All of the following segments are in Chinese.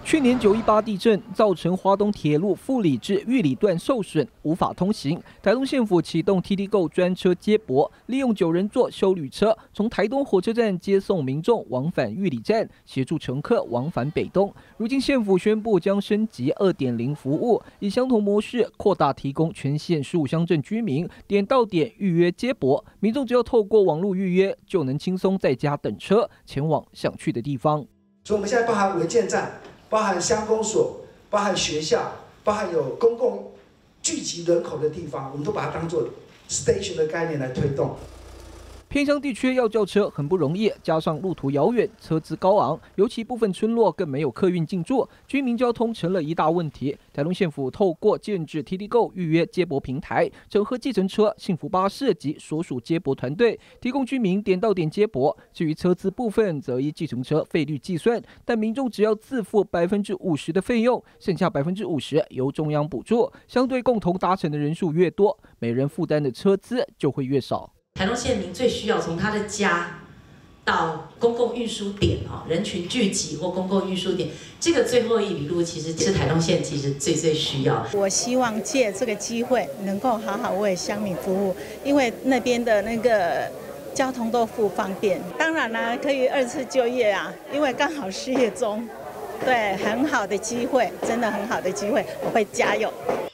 去年918地震造成花东铁路富里至玉里段受损，无法通行。台东县府启动 TTGO 专车接驳，利用9人座休旅车，从台东火车站接送民众往返玉里站，协助乘客往返北东。如今县府宣布将升级 2.0 服务，以相同模式扩大提供全县15乡镇居民点到点预约接驳，民众只要透过网络预约，就能轻松在家等车前往想去的地方。 所以我们现在包含违建站。 包含乡公所、包含学校、包含有公共聚集人口的地方，我们都把它当作 station 的概念来推动。 偏乡地区要叫车很不容易，加上路途遥远，车资高昂，尤其部分村落更没有客运进驻，居民交通成了一大问题。台东县府透过建制 TTGO 预约接驳平台，整合计程车、幸福巴士及所属接驳团队，提供居民点到点接驳。至于车资部分，则依计程车费率计算，但民众只要自付50%的费用，剩下50%由中央补助。相对共同达成的人数越多，每人负担的车资就会越少。 台东县民最需要从他的家到公共运输点人群聚集或公共运输点，这个最后一里路其实是台东县其实最需要。 我希望借这个机会能够好好为乡民服务，因为那边的那个交通都不方便。当然啦，可以2次就业啊，因为刚好失业中，对，很好的机会，真的很好的机会，我会加油。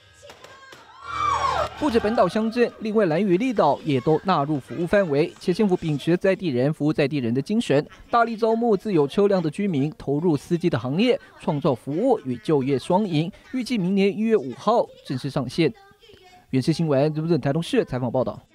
不止本岛乡镇，另外兰屿、绿岛也都纳入服务范围，且县府秉持在地人服务在地人的精神，大力招募自有车辆的居民投入司机的行列，创造服务与就业双赢。预计明年1月5号正式上线。原视新闻，台东市采访报道。